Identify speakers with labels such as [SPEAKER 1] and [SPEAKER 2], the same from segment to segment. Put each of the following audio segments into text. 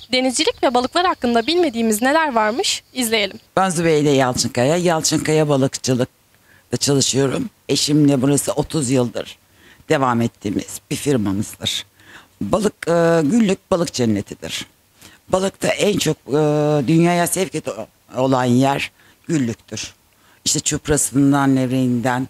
[SPEAKER 1] Denizcilik ve balıklar hakkında bilmediğimiz neler varmış? İzleyelim.
[SPEAKER 2] Ben Zübeyde Yalçınkaya. Yalçınkaya balıkçılıkta çalışıyorum. Eşimle burası 30 yıldır devam ettiğimiz bir firmamızdır. Balık günlük balık cennetidir. Balıkta en çok dünyaya sevk olan yer Güllük'tür. İşte çuprasından, levreğinden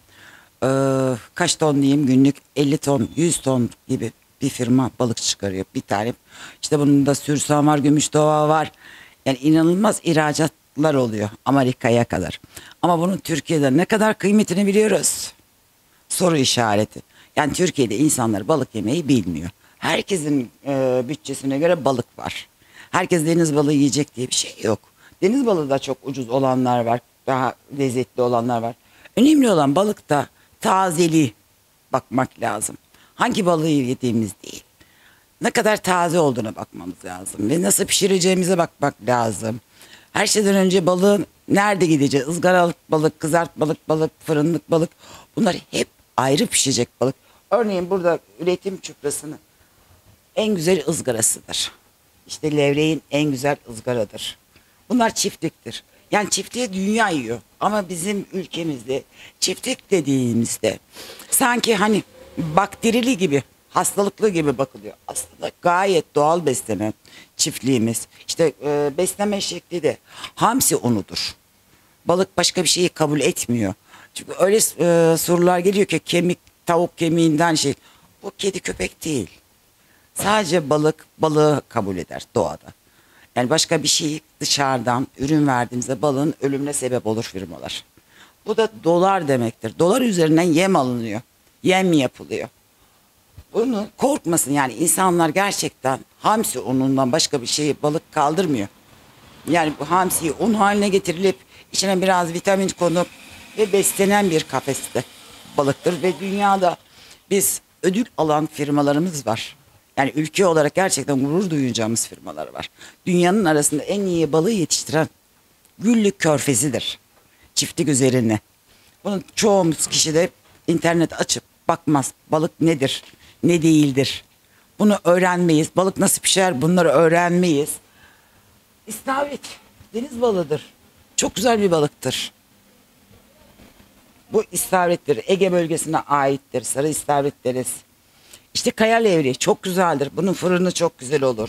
[SPEAKER 2] kaç ton diyeyim, günlük 50 ton, 100 ton gibi bir firma balık çıkarıyor. Bir tane. İşte bunun da Sürsan var, Gümüşdova var. Yani inanılmaz ihracatlar oluyor Amerika'ya kadar. Ama bunun Türkiye'de ne kadar kıymetini biliyoruz? Soru işareti. Yani Türkiye'de insanlar balık yemeyi bilmiyor. Herkesin bütçesine göre balık var. Herkes deniz balığı yiyecek diye bir şey yok. Deniz balığı da çok ucuz olanlar var. Daha lezzetli olanlar var. Önemli olan balıkta tazeliği bakmak lazım. Hangi balığı yediğimiz değil. Ne kadar taze olduğuna bakmamız lazım. Ve nasıl pişireceğimize bakmak lazım. Her şeyden önce balığın nerede gideceği, ızgaralık balık, kızartmalık balık, fırınlık balık. Bunlar hep ayrı pişecek balık. Örneğin burada üretim çuprasının en güzel ızgarasıdır. İşte levreğin en güzel ızgaradır. Bunlar çiftliktir. Yani çiftliğe dünya yiyor. Ama bizim ülkemizde çiftlik dediğimizde sanki hani bakterili gibi, hastalıklı gibi bakılıyor. Aslında gayet doğal beslenen çiftliğimiz. İşte besleme şekli de hamsi unudur. Balık başka bir şeyi kabul etmiyor. Çünkü öyle sorular geliyor ki kemik, tavuk kemiğinden şey. Bu kedi köpek değil. Sadece balık balığı kabul eder doğada. Yani başka bir şey dışarıdan ürün verdiğimizde balığın ölümüne sebep olur firmalar. Bu da dolar demektir. Dolar üzerinden yem alınıyor. Yem yapılıyor. Bunu korkmasın, yani insanlar gerçekten hamsi unundan başka bir şeyi balık kaldırmıyor. Yani bu hamsiyi un haline getirilip içine biraz vitamin konup ve beslenen bir kafeste balıktır. Ve dünyada biz ödül alan firmalarımız var. Yani ülke olarak gerçekten gurur duyacağımız firmalar var. Dünyanın arasında en iyi balığı yetiştiren Güllük Körfezi'dir. Çiftlik üzerine. Bunu çoğumuz kişi de internet açıp bakmaz. Balık nedir, ne değildir. Bunu öğrenmeyiz. Balık nasıl pişer, bunları öğrenmeyiz. İstavrit deniz balığıdır. Çok güzel bir balıktır. Bu istavrittir. Ege bölgesine aittir. Sarı istavrit deriz. İşte kaya levreği çok güzeldir. Bunun fırını çok güzel olur.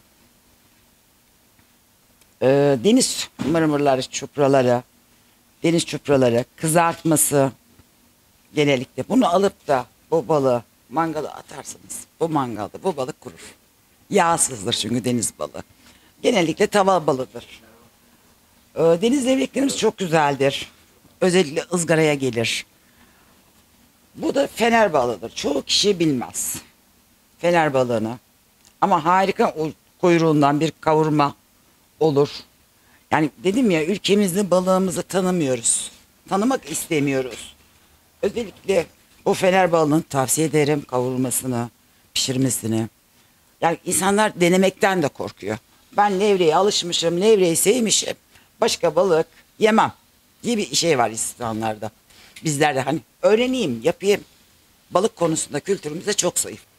[SPEAKER 2] Deniz mırmırları, çupraları, deniz çupraları, kızartması genellikle. Bunu alıp da bu balığı mangala atarsınız. Bu mangalda bu balık kurur. Yağsızdır çünkü deniz balığı. Genellikle tava balığıdır. Deniz levreklerimiz çok güzeldir. Özellikle ızgaraya gelir. Bu da fener balığıdır. Çoğu kişi bilmez fener balığını. Ama harika, kuyruğundan bir kavurma olur. Yani dedim ya, ülkemizde balığımızı tanımıyoruz. Tanımak istemiyoruz. Özellikle bu fener balığını tavsiye ederim, kavurmasını, pişirmesini. Yani insanlar denemekten de korkuyor. Ben levreye alışmışım, levreyi sevmişim. Başka balık yemem diye bir şey var insanlarda. Bizler de hani öğreneyim, yapayım. Balık konusunda kültürümüzde çok zayıf.